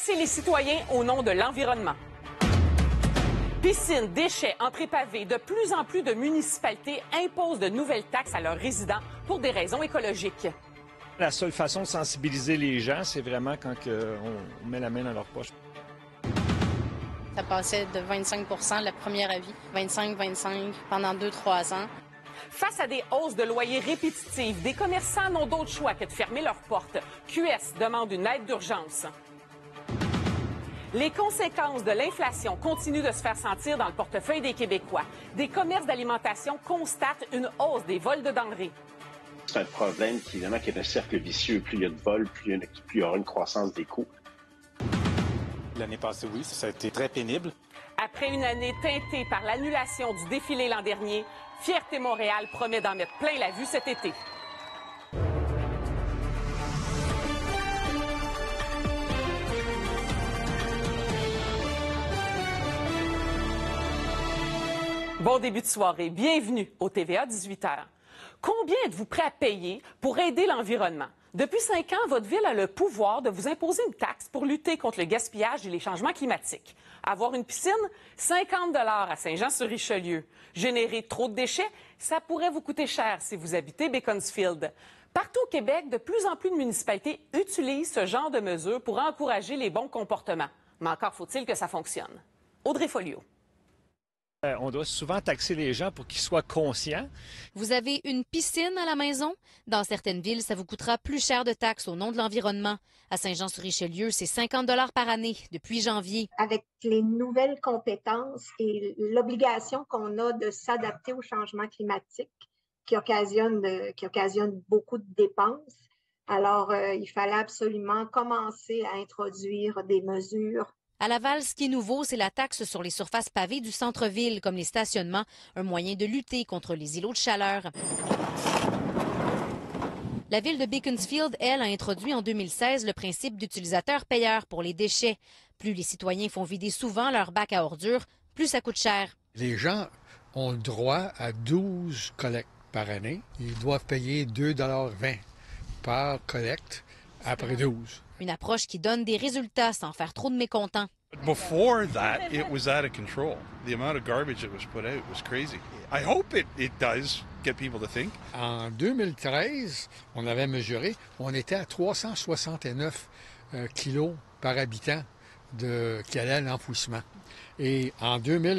Taxer les citoyens au nom de l'environnement. Piscines, déchets, entrées pavées, de plus en plus de municipalités imposent de nouvelles taxes à leurs résidents pour des raisons écologiques. La seule façon de sensibiliser les gens, c'est vraiment quand on met la main dans leur poche. Ça passait de 25 la première avis, 25 pendant 2-3 ans. Face à des hausses de loyers répétitives, des commerçants n'ont d'autre choix que de fermer leurs portes. QS demande une aide d'urgence. Les conséquences de l'inflation continuent de se faire sentir dans le portefeuille des Québécois. Des commerces d'alimentation constatent une hausse des vols de denrées. C'est un problème qui est un cercle vicieux. Plus il y a de vols, plus il y aura une croissance des coûts. L'année passée, oui, ça a été très pénible. Après une année teintée par l'annulation du défilé l'an dernier, Fierté Montréal promet d'en mettre plein la vue cet été. Bon début de soirée. Bienvenue au TVA 18h. Combien êtes-vous prêt à payer pour aider l'environnement? Depuis 5 ans, votre ville a le pouvoir de vous imposer une taxe pour lutter contre le gaspillage et les changements climatiques. Avoir une piscine, 50 $ à Saint-Jean-sur-Richelieu. Générer trop de déchets, ça pourrait vous coûter cher si vous habitez Beaconsfield. Partout au Québec, de plus en plus de municipalités utilisent ce genre de mesures pour encourager les bons comportements. Mais encore faut-il que ça fonctionne. Audrey Folliot. On doit souvent taxer les gens pour qu'ils soient conscients. Vous avez une piscine à la maison? Dans certaines villes, ça vous coûtera plus cher de taxes au nom de l'environnement. À Saint-Jean-sur-Richelieu, c'est 50 $ par année depuis janvier. Avec les nouvelles compétences et l'obligation qu'on a de s'adapter au changement climatique qui occasionne beaucoup de dépenses, alors il fallait absolument commencer à introduire des mesures. À Laval, ce qui est nouveau, c'est la taxe sur les surfaces pavées du centre-ville, comme les stationnements, un moyen de lutter contre les îlots de chaleur. La ville de Beaconsfield, elle, a introduit en 2016 le principe d'utilisateur-payeur pour les déchets. Plus les citoyens font vider souvent leur bac à ordures, plus ça coûte cher. Les gens ont le droit à 12 collectes par année. Ils doivent payer 2,20 $ par collecte après 12. Une approche qui donne des résultats sans faire trop de mécontents. Before that, it was out of control. The amount of garbage that was put out was crazy. I hope it does get people to think. En 2013, on avait mesuré, on était à 369 kilos par habitant qui allait à l'enfouissement. Et en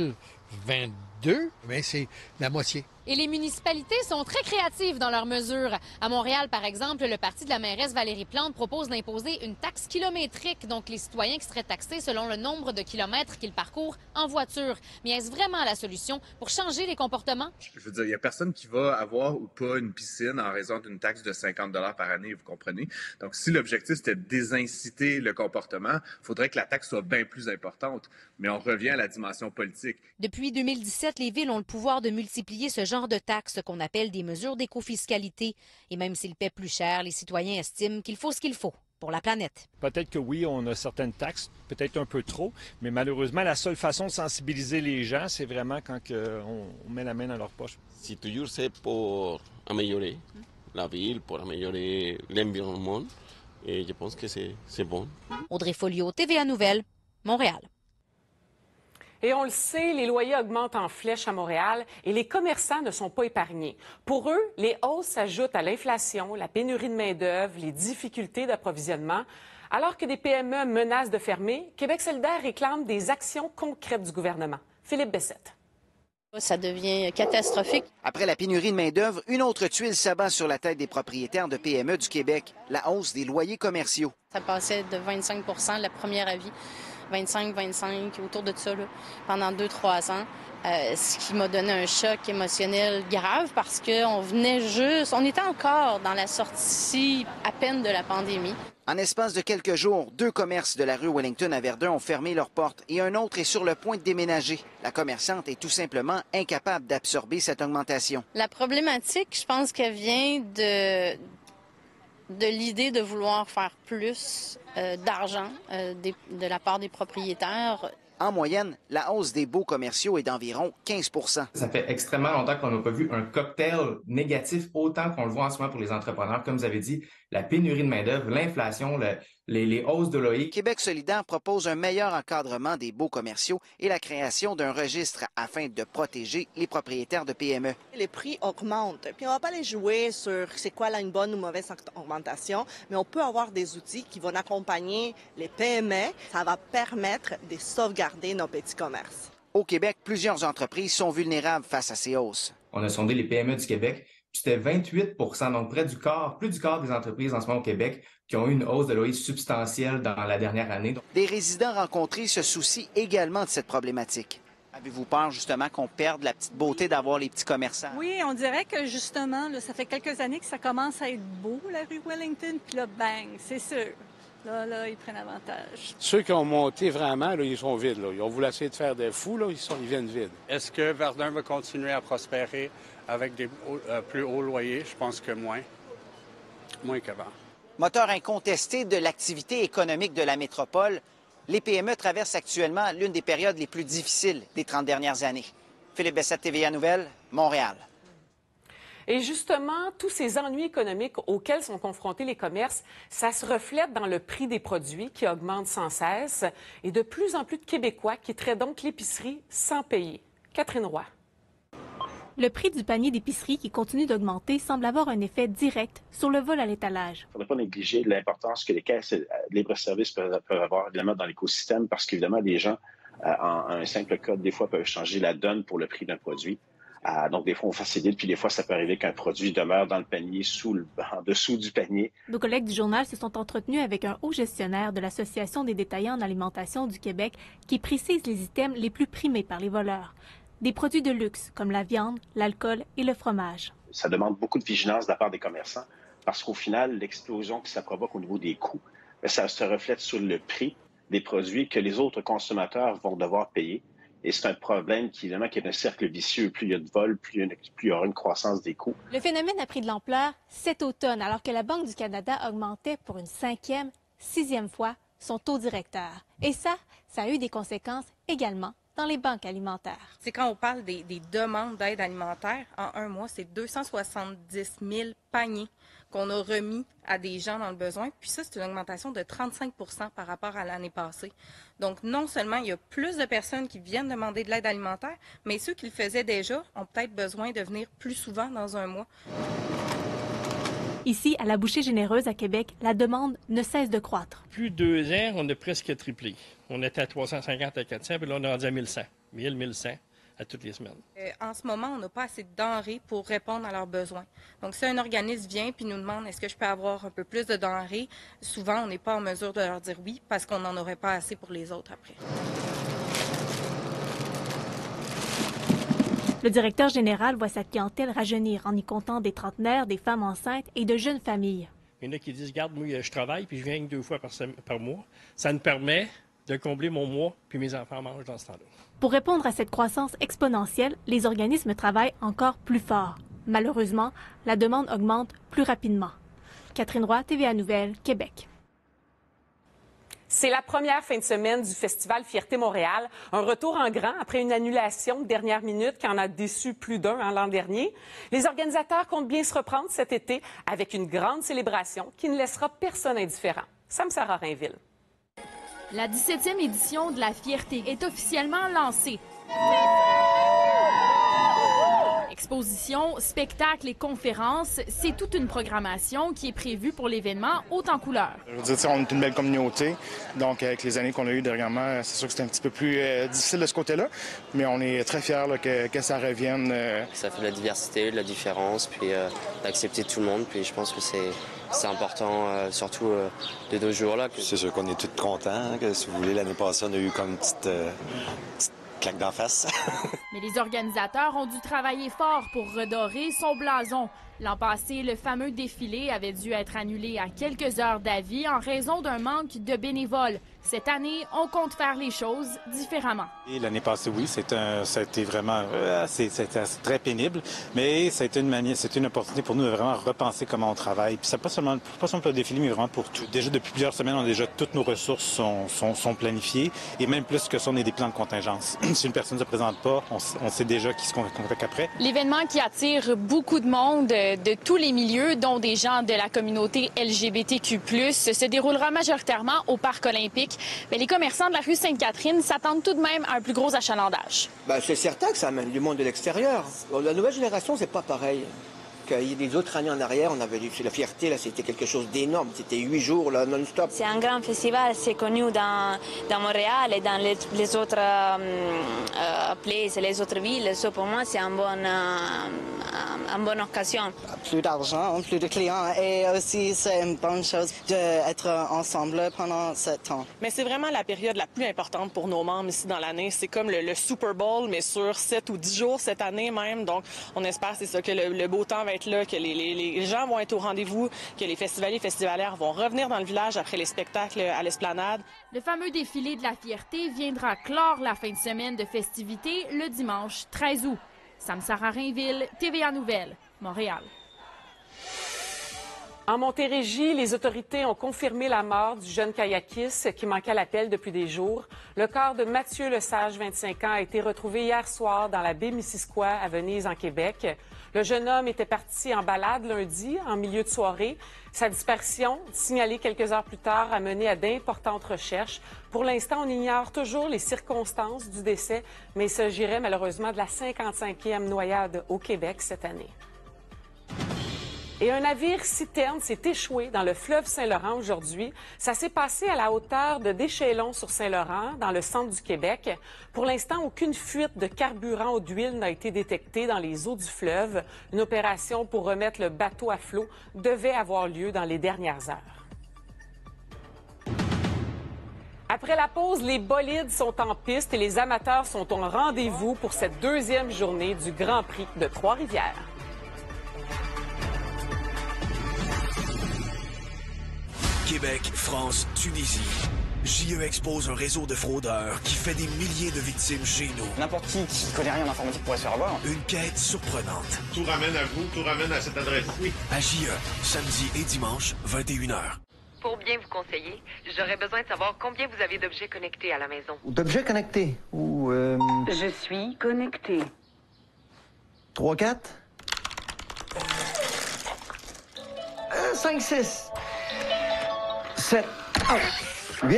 2022, c'est la moitié. Et les municipalités sont très créatives dans leurs mesures. À Montréal, par exemple, le parti de la mairesse Valérie Plante propose d'imposer une taxe kilométrique, donc les citoyens qui seraient taxés selon le nombre de kilomètres qu'ils parcourent en voiture. Mais est-ce vraiment la solution pour changer les comportements? Je veux dire, il n'y a personne qui va avoir ou pas une piscine en raison d'une taxe de 50 $ par année, vous comprenez? Donc, si l'objectif, c'était de désinciter le comportement, il faudrait que la taxe soit bien plus importante. Mais on revient à la dimension politique. Depuis 2017, les villes ont le pouvoir de multiplier ce genre de taxes qu'on appelle des mesures d'écofiscalité. Et même s'ils paient plus cher, les citoyens estiment qu'il faut ce qu'il faut pour la planète. Peut-être que oui, on a certaines taxes, peut-être un peu trop, mais malheureusement, la seule façon de sensibiliser les gens, c'est vraiment quand on met la main dans leur poche. Si toujours c'est pour améliorer la ville, pour améliorer l'environnement, et je pense que c'est bon. Audrey Folliot, TVA Nouvelles, Montréal. Et on le sait, les loyers augmentent en flèche à Montréal et les commerçants ne sont pas épargnés. Pour eux, les hausses s'ajoutent à l'inflation, la pénurie de main-d'œuvre, les difficultés d'approvisionnement. Alors que des PME menacent de fermer, Québec solidaire réclame des actions concrètes du gouvernement. Philippe Bessette. Ça devient catastrophique. Après la pénurie de main-d'œuvre, une autre tuile s'abat sur la tête des propriétaires de PME du Québec, la hausse des loyers commerciaux. Ça passait de 25 la première avis, 25 autour de ça, là, pendant 2-3 ans. Ce qui m'a donné un choc émotionnel grave parce on était encore dans la sortie à peine de la pandémie. En espace de quelques jours, 2 commerces de la rue Wellington à Verdun ont fermé leurs portes et un autre est sur le point de déménager. La commerçante est tout simplement incapable d'absorber cette augmentation. La problématique, je pense qu'elle vient de l'idée de vouloir faire plus d'argent de la part des propriétaires. En moyenne, la hausse des baux commerciaux est d'environ 15 %. Ça fait extrêmement longtemps qu'on n'a pas vu un cocktail négatif autant qu'on le voit en ce moment pour les entrepreneurs. Comme vous avez dit, la pénurie de main-d'œuvre, l'inflation, les hausses de loyer. Québec solidaire propose un meilleur encadrement des baux commerciaux et la création d'un registre afin de protéger les propriétaires de PME. Les prix augmentent. Puis on ne va pas les jouer sur c'est quoi là, une bonne ou mauvaise augmentation, mais on peut avoir des outils qui vont accompagner les PME. Ça va permettre de sauvegarder nos petits commerces. Au Québec, plusieurs entreprises sont vulnérables face à ces hausses. On a sondé les PME du Québec, puis c'était 28 %, donc plus du quart des entreprises en ce moment au Québec qui ont eu une hausse de loyer substantielle dans la dernière année. Des résidents rencontrés se soucient également de cette problématique. Avez-vous peur justement qu'on perde la petite beauté d'avoir les petits commerçants? Oui, on dirait que justement, là, ça fait quelques années que ça commence à être beau, la rue Wellington, puis là, bang, c'est sûr. Là, ils prennent avantage. Ceux qui ont monté vraiment, là, ils sont vides. Là. Ils ont voulu essayer de faire des fous, là, ils viennent vides. Est-ce que Verdun va continuer à prospérer avec des plus hauts loyers? Je pense que moins qu'avant. Moteur incontesté de l'activité économique de la métropole, les PME traversent actuellement l'une des périodes les plus difficiles des 30 dernières années. Philippe Bessette, TVA Nouvelles, Montréal. Et justement, tous ces ennuis économiques auxquels sont confrontés les commerces, ça se reflète dans le prix des produits qui augmente sans cesse et de plus en plus de Québécois quitteraient donc l'épicerie sans payer. Catherine Roy. Le prix du panier d'épicerie qui continue d'augmenter semble avoir un effet direct sur le vol à l'étalage. Il ne faudrait pas négliger l'importance que les caisses libre-service peuvent avoir évidemment dans l'écosystème parce qu'évidemment, les gens, en un simple code, des fois, peuvent changer la donne pour le prix d'un produit. Donc, des fois, on facilite, puis des fois, ça peut arriver qu'un produit demeure dans le panier, en dessous du panier. Nos collègues du journal se sont entretenus avec un haut gestionnaire de l'Association des détaillants en alimentation du Québec qui précise les items les plus primés par les voleurs. Des produits de luxe comme la viande, l'alcool et le fromage. Ça demande beaucoup de vigilance de la part des commerçants parce qu'au final, l'explosion que ça provoque au niveau des coûts, ça se reflète sur le prix des produits que les autres consommateurs vont devoir payer. Et c'est un problème qui, évidemment, qui est un cercle vicieux. Plus il y a de vols, plus il y aura une croissance des coûts. Le phénomène a pris de l'ampleur cet automne, alors que la Banque du Canada augmentait pour une 5e, 6e fois son taux directeur. Et ça a eu des conséquences également dans les banques alimentaires. C'est quand on parle des demandes d'aide alimentaire, en un mois, c'est 270 000 paniers qu'on a remis à des gens dans le besoin. Puis ça, c'est une augmentation de 35 % par rapport à l'année passée. Donc, non seulement il y a plus de personnes qui viennent demander de l'aide alimentaire, mais ceux qui le faisaient déjà ont peut-être besoin de venir plus souvent dans un mois. Ici, à la Bouchée Généreuse à Québec, la demande ne cesse de croître. Plus de 2 ans, on a presque triplé. On était à 350 à 400, puis là, on est rendu à 1100. 1100 à toutes les semaines. En ce moment, on n'a pas assez de denrées pour répondre à leurs besoins. Donc, si un organisme vient et nous demande est-ce que je peux avoir un peu plus de denrées, souvent, on n'est pas en mesure de leur dire oui parce qu'on n'en aurait pas assez pour les autres après. Le directeur général voit sa clientèle rajeunir en y comptant des trentenaires, des femmes enceintes et de jeunes familles. Il y en a qui disent, regarde, moi, je travaille puis je viens 2 fois par mois. Ça me permet de combler mon mois puis mes enfants mangent dans ce temps-là. Pour répondre à cette croissance exponentielle, les organismes travaillent encore plus fort. Malheureusement, la demande augmente plus rapidement. Catherine Roy, TVA Nouvelles, Québec. C'est la première fin de semaine du Festival Fierté Montréal. Un retour en grand après une annulation de dernière minute qui en a déçu plus d'un l'an dernier. Les organisateurs comptent bien se reprendre cet été avec une grande célébration qui ne laissera personne indifférent. Sam-Sarah Rainville. La 17e édition de la Fierté est officiellement lancée. Expositions, spectacles et conférences, c'est toute une programmation qui est prévue pour l'événement haut en couleurs. Je veux dire, on est une belle communauté, donc avec les années qu'on a eues dernièrement, c'est sûr que c'est un petit peu plus difficile de ce côté-là, mais on est très fiers là, que ça revienne. Ça fait de la diversité, de la différence, puis d'accepter tout le monde, puis je pense que c'est important, surtout de nos jours là. C'est sûr qu'on est tous contents, que si vous voulez, l'année passée, on a eu comme une petite claque d'en face. Mais les organisateurs ont dû travailler fort pour redorer son blason. L'an passé, le fameux défilé avait dû être annulé à quelques heures d'avis en raison d'un manque de bénévoles. Cette année, on compte faire les choses différemment. L'année passée, oui, ça a été vraiment c'était très pénible, mais ça a été une opportunité pour nous de vraiment repenser comment on travaille. Puis ça pas seulement pour le défilé, mais vraiment pour tout. Déjà, depuis plusieurs semaines, toutes nos ressources sont planifiées, et même plus que ça, on a des plans de contingence. Si une personne ne se présente pas, on sait déjà qui se contacte après. L'événement qui attire beaucoup de monde de tous les milieux, dont des gens de la communauté LGBTQ+, se déroulera majoritairement au Parc olympique. Mais les commerçants de la rue Sainte-Catherine s'attendent tout de même à un plus gros achalandage. C'est certain que ça amène du monde de l'extérieur. La nouvelle génération, c'est pas pareil. Il y a des autres années en arrière, on avait la fierté, là, c'était quelque chose d'énorme. C'était 8 jours, là, non-stop. C'est un grand festival, c'est connu dans Montréal et dans les autres places, les autres villes. Pour moi, c'est une bonne occasion. Plus d'argent, plus de clients et aussi c'est une bonne chose d'être ensemble pendant ce temps. Mais c'est vraiment la période la plus importante pour nos membres ici dans l'année. C'est comme le Super Bowl, mais sur 7 ou 10 jours cette année même. Donc, on espère, c'est ça, que le beau temps va être là, que les gens vont être au rendez-vous, que les festivaliers et festivalières vont revenir dans le village après les spectacles à l'Esplanade. Le fameux défilé de la fierté viendra clore la fin de semaine de festivités le dimanche 13 août. Samsara Rainville, TVA Nouvelles, Montréal. En Montérégie, les autorités ont confirmé la mort du jeune kayakiste qui manquait à l'appel depuis des jours. Le corps de Mathieu Lesage, 25 ans, a été retrouvé hier soir dans la baie Missisquoi à Venise, en Québec. Le jeune homme était parti en balade lundi, en milieu de soirée. Sa disparition, signalée quelques heures plus tard, a mené à d'importantes recherches. Pour l'instant, on ignore toujours les circonstances du décès, mais il s'agirait malheureusement de la 55e noyade au Québec cette année. Et un navire citerne s'est échoué dans le fleuve Saint-Laurent aujourd'hui. Ça s'est passé à la hauteur de Deschelons-sur-Saint-Laurent, dans le centre du Québec. Pour l'instant, aucune fuite de carburant ou d'huile n'a été détectée dans les eaux du fleuve. Une opération pour remettre le bateau à flot devait avoir lieu dans les dernières heures. Après la pause, les bolides sont en piste et les amateurs sont au rendez-vous pour cette deuxième journée du Grand Prix de Trois-Rivières. Québec, France, Tunisie. JE expose un réseau de fraudeurs qui fait des milliers de victimes chez nous. N'importe qui connaît rien en informatique pourrait se faire avoir. Une quête surprenante. Tout ramène à vous, tout ramène à cette adresse. Oui. À JE, samedi et dimanche, 21h. Pour bien vous conseiller, j'aurais besoin de savoir combien vous avez d'objets connectés à la maison. D'objets connectés? Ou Je suis connecté. 3, 4? 5, 6. 7, 8.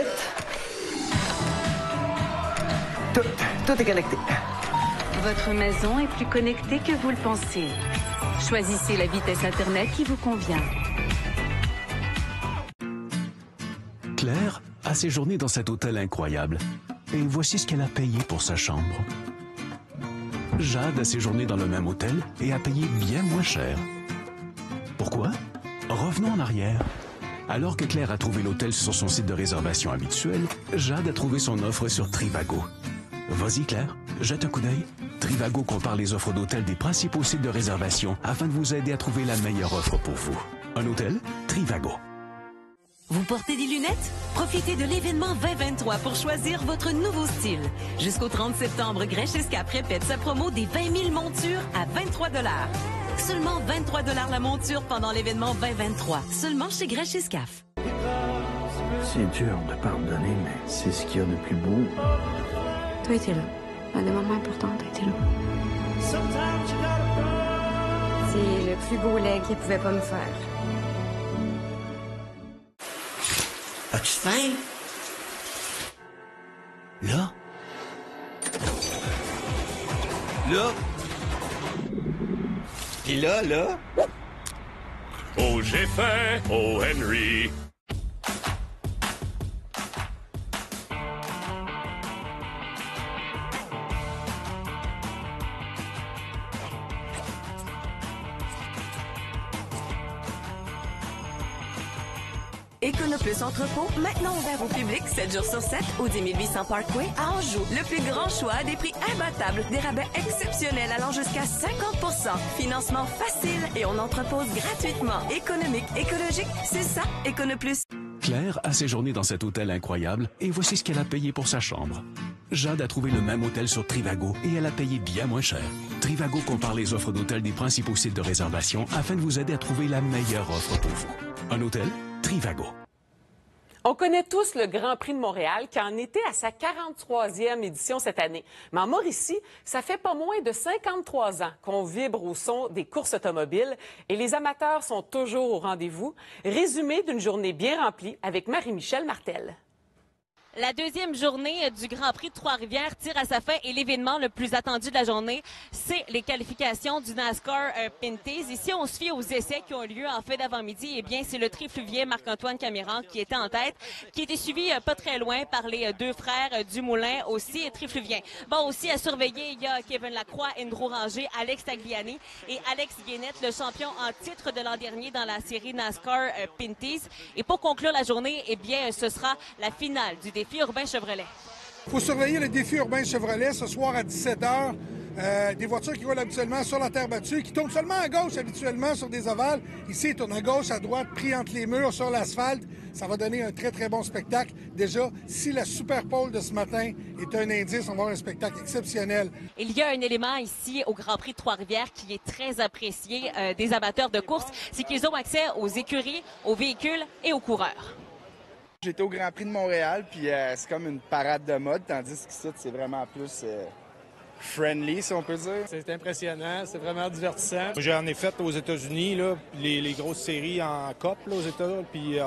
Tout est connecté. Votre maison est plus connectée que vous le pensez. Choisissez la vitesse Internet qui vous convient. Claire a séjourné dans cet hôtel incroyable. Et voici ce qu'elle a payé pour sa chambre. Jade a séjourné dans le même hôtel et a payé bien moins cher. Pourquoi? Revenons en arrière. Alors que Claire a trouvé l'hôtel sur son site de réservation habituel, Jade a trouvé son offre sur Trivago. Vas-y Claire, jette un coup d'œil. Trivago compare les offres d'hôtel des principaux sites de réservation afin de vous aider à trouver la meilleure offre pour vous. Un hôtel? Trivago. Vous portez des lunettes? Profitez de l'événement 2023 pour choisir votre nouveau style. Jusqu'au 30 septembre, Grèche Escape répète sa promo des 20 000 montures à 23 $. Seulement 23 $ la monture pendant l'événement 2023. Seulement chez Grèche Escape. C'est dur de pardonner, mais c'est ce qu'il y a de plus beau. T'as été là. À des moments importants, t'as été là. C'est le plus beau lait qu'il pouvait pas me faire. As-tu faim? Là? Là? Et là? Oh, j'ai faim! Oh, Henry! Econoplus Entrepôt, maintenant ouvert au public 7 jours sur 7 au 10 800 Parkway à Anjou. Le plus grand choix à des prix imbattables, des rabais exceptionnels allant jusqu'à 50%. Financement facile et on entrepose gratuitement. Économique, écologique, c'est ça, Econoplus. Claire a séjourné dans cet hôtel incroyable et voici ce qu'elle a payé pour sa chambre. Jade a trouvé le même hôtel sur Trivago et elle a payé bien moins cher. Trivago compare les offres d'hôtel des principaux sites de réservation afin de vous aider à trouver la meilleure offre pour vous. Un hôtel, Trivago. On connaît tous le Grand Prix de Montréal qui en était à sa 43e édition cette année. Mais en Mauricie, ça fait pas moins de 53 ans qu'on vibre au son des courses automobiles et les amateurs sont toujours au rendez-vous. Résumé d'une journée bien remplie avec Marie-Michel Martel. La deuxième journée du Grand Prix de Trois-Rivières tire à sa fin et l'événement le plus attendu de la journée, c'est les qualifications du NASCAR Pinty's. Ici, on se fie aux essais qui ont lieu en fin d'avant-midi. Eh bien, c'est le trifluvien Marc-Antoine Camiran qui était en tête, qui était suivi pas très loin par les deux frères Dumoulin, aussi trifluvien. Bon, aussi à surveiller, il y a Kevin Lacroix, Indro Ranger, Alex Tagliani et Alex Guénette, le champion en titre de l'an dernier dans la série NASCAR Pinty's. Et pour conclure la journée, eh bien, ce sera la finale du défi urbain Chevrolet. Il faut surveiller le défi urbain Chevrolet ce soir à 17h. Des voitures qui roulent habituellement sur la terre battue, qui tournent seulement à gauche habituellement sur des ovales. Ici, ils tournent à gauche, à droite, pris entre les murs, sur l'asphalte. Ça va donner un très, très bon spectacle. Déjà, si la Super Pole de ce matin est un indice, on va avoir un spectacle exceptionnel. Il y a un élément ici au Grand Prix de Trois-Rivières qui est très apprécié des amateurs de course, c'est qu'ils ont accès aux écuries, aux véhicules et aux coureurs. J'étais au Grand Prix de Montréal, puis c'est comme une parade de mode, tandis qu'ici, c'est vraiment plus friendly, si on peut dire. C'est impressionnant, c'est vraiment divertissant. J'en ai fait aux États-Unis, là, les grosses séries en COP là, aux États-Unis, puis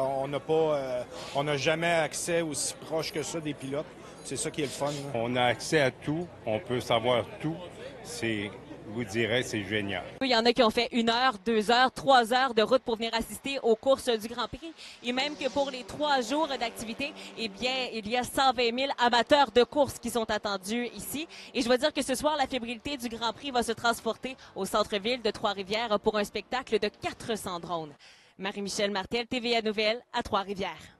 on n'a jamais accès aussi proche que ça des pilotes. C'est ça qui est le fun. Là. On a accès à tout, on peut savoir tout. Je vous dirais, c'est génial. Il y en a qui ont fait 1 heure, 2 heures, 3 heures de route pour venir assister aux courses du Grand Prix. Et même que pour les 3 jours d'activité, eh bien, il y a 120 000 amateurs de courses qui sont attendus ici. Et je dois dire que ce soir, la fébrilité du Grand Prix va se transporter au centre-ville de Trois-Rivières pour un spectacle de 400 drones. Marie-Michel Martel, TVA Nouvelles, à Trois-Rivières.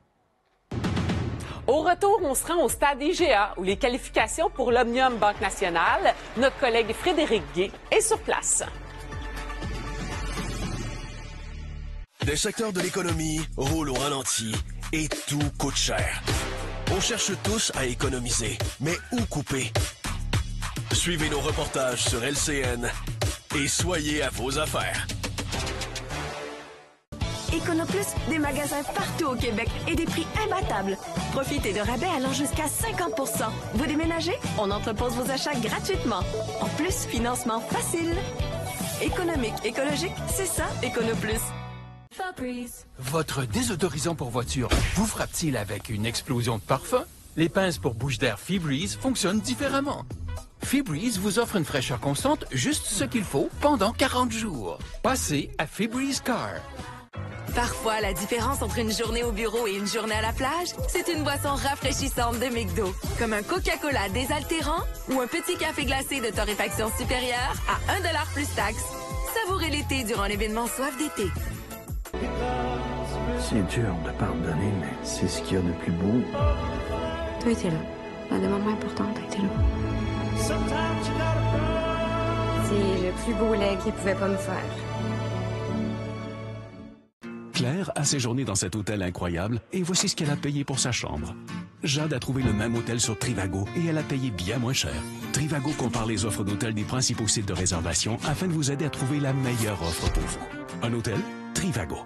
Au retour, on se rend au stade IGA où les qualifications pour l'Omnium Banque Nationale. Notre collègue Frédéric Guay est sur place. Des secteurs de l'économie roulent au ralenti et tout coûte cher. On cherche tous à économiser, mais où couper? Suivez nos reportages sur LCN et soyez à vos affaires. Econoplus, des magasins partout au Québec et des prix imbattables. Profitez de rabais allant jusqu'à 50%. Vous déménagez? On entrepose vos achats gratuitement. En plus, financement facile. Économique, écologique, c'est ça, Econoplus. Votre désautorisant pour voiture vous frappe-t-il avec une explosion de parfum? Les pinces pour bouche d'air Febreze fonctionnent différemment. Febreze vous offre une fraîcheur constante, juste ce qu'il faut pendant 40 jours. Passez à Febreze Car. Parfois, la différence entre une journée au bureau et une journée à la plage, c'est une boisson rafraîchissante de McDo. Comme un Coca-Cola désaltérant ou un petit café glacé de torréfaction supérieure à 1 $ plus taxe. Savourez l'été durant l'événement Soif d'été. C'est dur de pardonner, mais c'est ce qu'il y a de plus beau. Tu étais là. Dans des moments importants, tu étais là. C'est le plus beau lait qu'il pouvait pas me faire. Claire a séjourné dans cet hôtel incroyable et voici ce qu'elle a payé pour sa chambre. Jade a trouvé le même hôtel sur Trivago et elle a payé bien moins cher. Trivago compare les offres d'hôtel des principaux sites de réservation afin de vous aider à trouver la meilleure offre pour vous. Un hôtel, Trivago.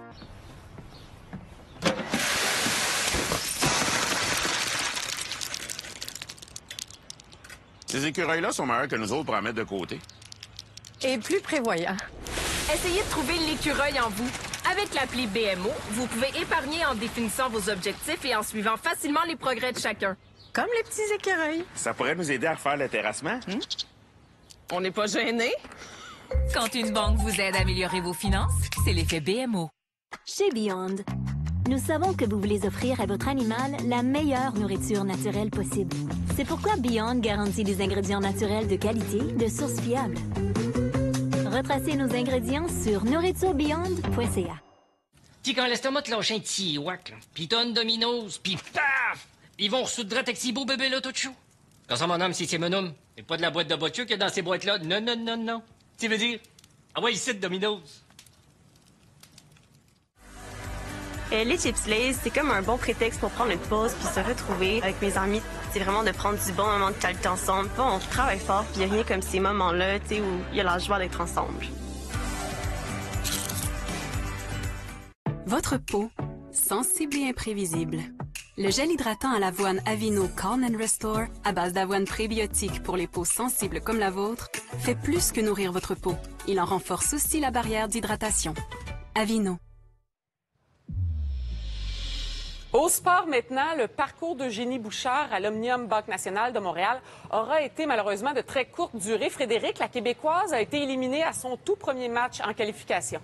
Ces écureuils-là sont meilleurs que nous autres pour en mettre de côté. Et plus prévoyants. Essayez de trouver l'écureuil en vous. Avec l'appli BMO, vous pouvez épargner en définissant vos objectifs et en suivant facilement les progrès de chacun. Comme les petits écureuils. Ça pourrait nous aider à faire le terrassement. On n'est pas gênés. Quand une banque vous aide à améliorer vos finances, c'est l'effet BMO. Chez Beyond, nous savons que vous voulez offrir à votre animal la meilleure nourriture naturelle possible. C'est pourquoi Beyond garantit des ingrédients naturels de qualité, de sources fiables. Retracez nos ingrédients sur nourriturebeyond.ca. T'sais, quand l'estomac te lâche un petit whack, là, pis t'as une dominose, pis paf! Ils vont ressoudre avec ces beaux bébés là tout chaud. Quand ça, mon homme, c'est mon homme. Et pas de la boîte de botture qu'il y a dans ces boîtes-là. Non, non, non, non. Tu veux dire? Ah ouais, ici, dominose. Les chips Lay's, c'est comme un bon prétexte pour prendre une pause puis se retrouver avec mes amis. C'est vraiment de prendre du bon moment de qualité ensemble. Bon, on travaille fort puis il n'y a rien comme ces moments-là, tu sais, où il y a la joie d'être ensemble. Votre peau, sensible et imprévisible. Le gel hydratant à l'avoine Aveeno Calm & Restore, à base d'avoine prébiotique pour les peaux sensibles comme la vôtre, fait plus que nourrir votre peau. Il en renforce aussi la barrière d'hydratation. Aveeno. Au sport maintenant, le parcours d'Eugénie Bouchard à l'Omnium Banque Nationale de Montréal aura été malheureusement de très courte durée. Frédéric, la Québécoise a été éliminée à son tout premier match en qualification.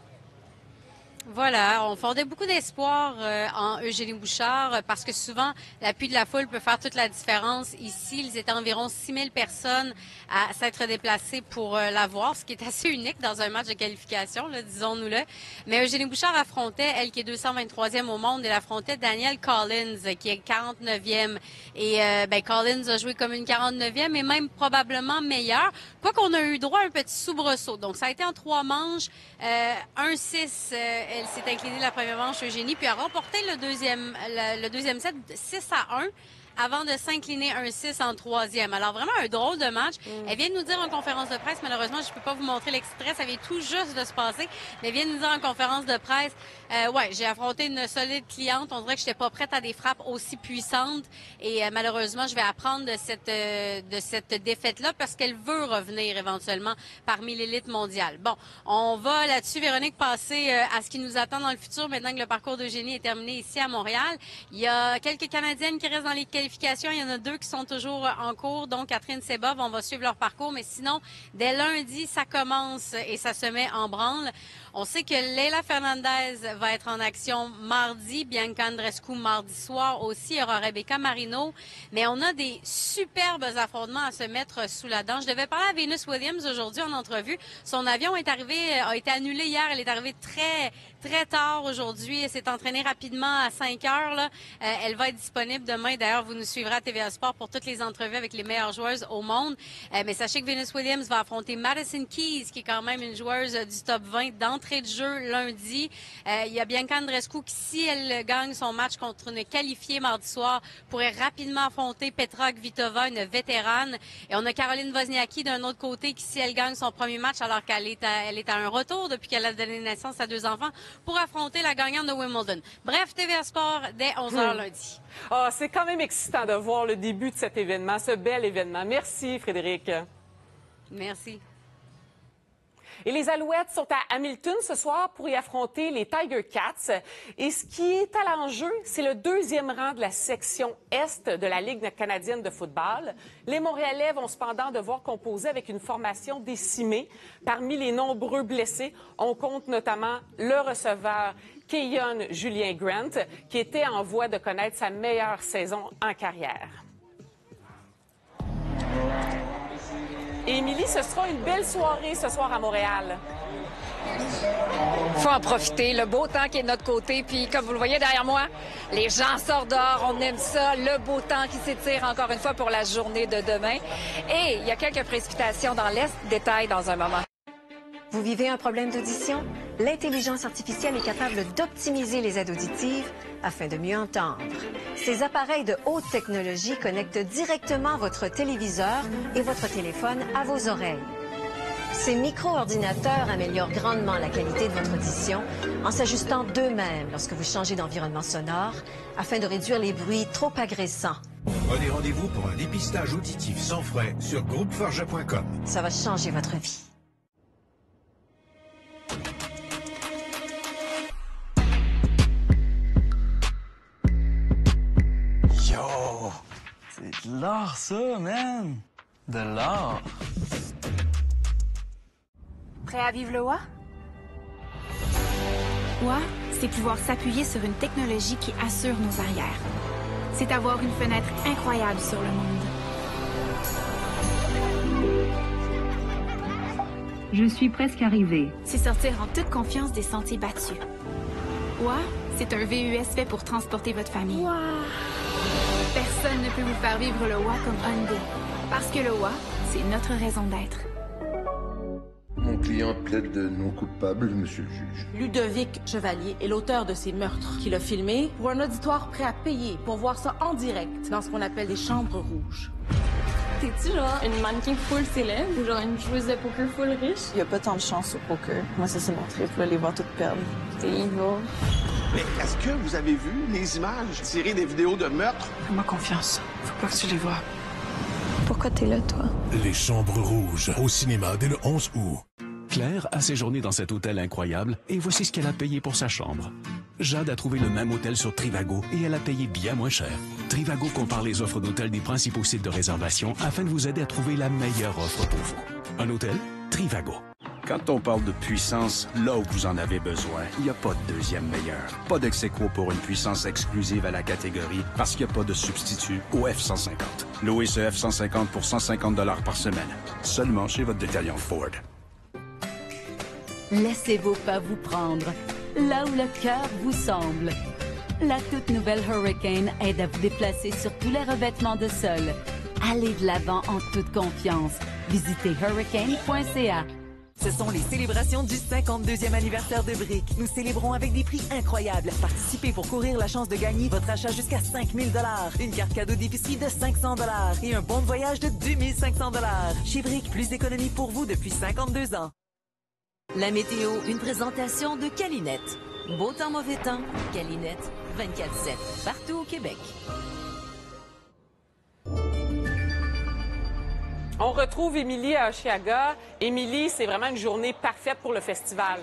Voilà, on fondait beaucoup d'espoir en Eugénie Bouchard parce que souvent, l'appui de la foule peut faire toute la différence. Ici, ils étaient environ 6 000 personnes à s'être déplacées pour la voir, ce qui est assez unique dans un match de qualification, disons-nous-le. Mais Eugénie Bouchard affrontait, elle qui est 223e au monde, elle affrontait Danielle Collins, qui est 49e. Et Collins a joué comme une 49e et même probablement meilleure. Quoi qu'on a eu droit à un petit soubresaut. Donc, ça a été en 3 manches, 1-6, elle s'est inclinée la première manche, Eugénie, puis a remporté le deuxième set 6-1 avant de s'incliner 1-6 en 3e. Alors, vraiment un drôle de match. Elle vient de nous dire en conférence de presse, malheureusement, je ne peux pas vous montrer l'extrait, ça vient tout juste de se passer, mais elle vient de nous dire en conférence de presse, j'ai affronté une solide cliente, on dirait que je n'étais pas prête à des frappes aussi puissantes et malheureusement, je vais apprendre de cette défaite-là parce qu'elle veut revenir éventuellement parmi l'élite mondiale. Bon, on va là-dessus, Véronique, passer à ce qui nous attend dans le futur maintenant que le parcours d'Eugénie est terminé ici à Montréal. Il y a quelques Canadiennes qui restent dans les qualifications. Il y en a 2 qui sont toujours en cours, donc Catherine Sebov, on va suivre leur parcours, mais sinon, dès lundi, ça commence et ça se met en branle. On sait que Leila Fernandez va être en action mardi, Bianca Andreescu mardi soir aussi, il y aura Rebecca Marino, mais on a des superbes affrontements à se mettre sous la dent. Je devais parler à Venus Williams aujourd'hui en entrevue. Son avion a été annulé hier, elle est arrivée très tard aujourd'hui. Elle s'est entraînée rapidement à 5 heures. Là. Elle va être disponible demain. D'ailleurs, vous nous suivrez à TVA Sport pour toutes les entrevues avec les meilleures joueuses au monde. Mais sachez que Venus Williams va affronter Madison Keys, qui est quand même une joueuse du top 20 d'entrée de jeu lundi. Il y a Bianca Andreescu qui, si elle gagne son match contre une qualifiée mardi soir, pourrait rapidement affronter Petra Kvitova, une vétérane. Et on a Caroline Wozniacki d'un autre côté qui, si elle gagne son premier match, alors qu'elle est à un retour depuis qu'elle a donné naissance à 2 enfants, pour affronter la gagnante de Wimbledon. Bref, TVA Sport dès 11h lundi. C'est quand même excitant de voir le début de cet événement, ce bel événement. Merci, Frédéric. Merci. Et les Alouettes sont à Hamilton ce soir pour y affronter les Tiger Cats. Et ce qui est à l'enjeu, c'est le 2e rang de la section Est de la Ligue canadienne de football. Les Montréalais vont cependant devoir composer avec une formation décimée. Parmi les nombreux blessés, on compte notamment le receveur Keyon Julien Grant, qui était en voie de connaître sa meilleure saison en carrière. Et Émilie, ce sera une belle soirée ce soir à Montréal. Faut en profiter, le beau temps qui est de notre côté, puis comme vous le voyez derrière moi, les gens sortent dehors, on aime ça, le beau temps qui s'étire encore une fois pour la journée de demain. Et il y a quelques précipitations dans l'Est, détail dans un moment. Vous vivez un problème d'audition? L'intelligence artificielle est capable d'optimiser les aides auditives afin de mieux entendre. Ces appareils de haute technologie connectent directement votre téléviseur et votre téléphone à vos oreilles. Ces micro-ordinateurs améliorent grandement la qualité de votre audition en s'ajustant d'eux-mêmes lorsque vous changez d'environnement sonore afin de réduire les bruits trop agressants. Prenez rendez-vous pour un dépistage auditif sans frais sur groupeforge.com. Ça va changer votre vie. Yo! C'est de l'art, ça, man! De l'art! Prêt à vivre le WA? WA, c'est pouvoir s'appuyer sur une technologie qui assure nos arrières. C'est avoir une fenêtre incroyable sur le monde. Je suis presque arrivée. C'est sortir en toute confiance des sentiers battus. OA, c'est un VUS fait pour transporter votre famille. Wow. Personne ne peut vous faire vivre le OA comme Hyundai. Parce que le OA, c'est notre raison d'être. Mon client plaide de non coupable, monsieur le juge. Ludovic Chevalier est l'auteur de ces meurtres qu'il a filmés pour un auditoire prêt à payer pour voir ça en direct dans ce qu'on appelle des chambres rouges. T'es-tu genre une mannequin full célèbre ou genre une joueuse de poker full riche? Il y a pas tant de chance au poker. Moi, ça c'est mon trip, là, les voir toutes perdre. C'est evil. Mais est-ce que vous avez vu les images tirées des vidéos de meurtre? Fais-moi confiance. Faut pas que tu les vois. Pourquoi t'es là, toi? Les Chambres rouges, au cinéma dès le 11 août. Claire a séjourné dans cet hôtel incroyable et voici ce qu'elle a payé pour sa chambre. Jade a trouvé le même hôtel sur Trivago et elle a payé bien moins cher. Trivago compare les offres d'hôtel des principaux sites de réservation afin de vous aider à trouver la meilleure offre pour vous. Un hôtel? Trivago. Quand on parle de puissance, là où vous en avez besoin, il n'y a pas de deuxième meilleur. Pas d'ex-aequo pour une puissance exclusive à la catégorie parce qu'il n'y a pas de substitut au F-150. Louez ce F-150 pour 150 $ par semaine. Seulement chez votre détaillant Ford. Laissez vos pas vous prendre, là où le cœur vous semble. La toute nouvelle Hurricane aide à vous déplacer sur tous les revêtements de sol. Allez de l'avant en toute confiance. Visitez hurricane.ca. Ce sont les célébrations du 52e anniversaire de Brick. Nous célébrons avec des prix incroyables. Participez pour courir la chance de gagner votre achat jusqu'à 5 000 $, une carte cadeau d'épicerie de 500 $ et un bon de voyage de 2 500 $. Chez Brick, plus d'économies pour vous depuis 52 ans. La météo, une présentation de Calinette. Beau temps, mauvais temps, Calinette, 24/7, partout au Québec. On retrouve Émilie à Oshiaga. Émilie, c'est vraiment une journée parfaite pour le festival.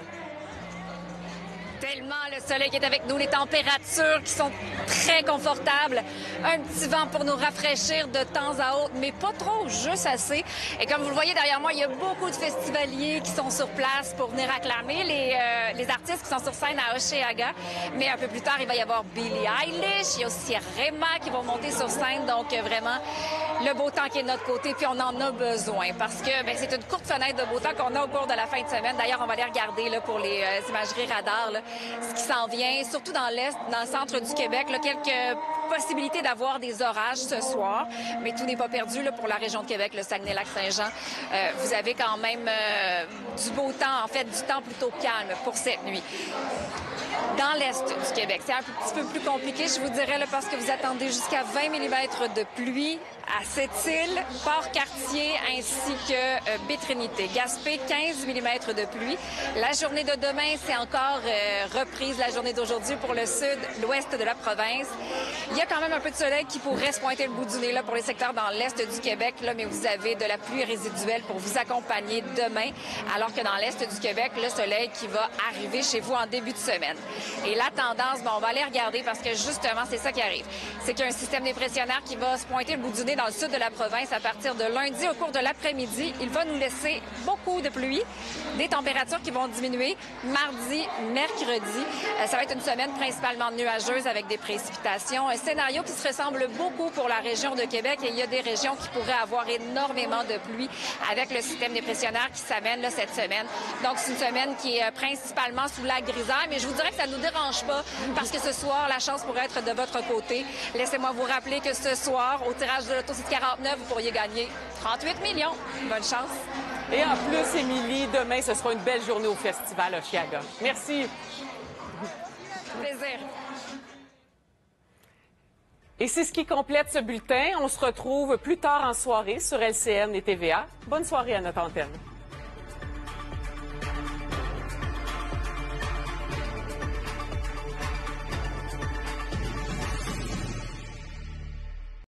Tellement le soleil qui est avec nous, les températures qui sont très confortables, un petit vent pour nous rafraîchir de temps à autre, mais pas trop, juste assez. Et comme vous le voyez derrière moi, il y a beaucoup de festivaliers qui sont sur place pour venir acclamer les artistes qui sont sur scène à Oshiaga. Mais un peu plus tard, il va y avoir Billie Eilish, il y a aussi Rema qui vont monter sur scène, donc vraiment le beau temps qui est de notre côté, puis on en a besoin parce que c'est une courte fenêtre de beau temps qu'on a au cours de la fin de semaine. D'ailleurs, on va aller regarder là, pour les imageries radars, là, ce qui s'en vient, surtout dans l'Est, dans le centre du Québec. Là, quelques possibilités d'avoir des orages ce soir, mais tout n'est pas perdu là, pour la région de Québec, le Saguenay-Lac-Saint-Jean. Vous avez quand même du beau temps, en fait, du temps plutôt calme pour cette nuit. Dans l'Est du Québec, c'est un petit peu plus compliqué, je vous dirais, là, parce que vous attendez jusqu'à 20 mm de pluie à Sept-Îles, Port-Cartier ainsi que Baie-Trinité. Gaspé, 15 mm de pluie. La journée de demain, c'est encore reprise la journée d'aujourd'hui pour le sud, l'ouest de la province. Il y a quand même un peu de soleil qui pourrait se pointer le bout du nez là, pour les secteurs dans l'est du Québec, là, mais vous avez de la pluie résiduelle pour vous accompagner demain, alors que dans l'est du Québec, le soleil qui va arriver chez vous en début de semaine. Et la tendance, on va aller regarder parce que justement, c'est ça qui arrive. C'est qu'il y a un système dépressionnaire qui va se pointer le bout du nez dans le sud de la province à partir de lundi au cours de l'après-midi. Il va nous laisser beaucoup de pluie, des températures qui vont diminuer mardi, mercredi. Ça va être une semaine principalement nuageuse avec des précipitations. Un scénario qui se ressemble beaucoup pour la région de Québec et il y a des régions qui pourraient avoir énormément de pluie avec le système dépressionnaire qui s'amène là, cette semaine. Donc, c'est une semaine qui est principalement sous la grisaille, mais je vous dirais que ça ne nous dérange pas parce que ce soir, la chance pourrait être de votre côté. Laissez-moi vous rappeler que ce soir, au tirage de l'Auto 649, vous pourriez gagner 38 millions. Bonne chance. Et en plus, Émilie, demain, ce sera une belle journée au festival Oshiaga. Merci. Plaisir. Et c'est ce qui complète ce bulletin. On se retrouve plus tard en soirée sur LCN et TVA. Bonne soirée à notre antenne.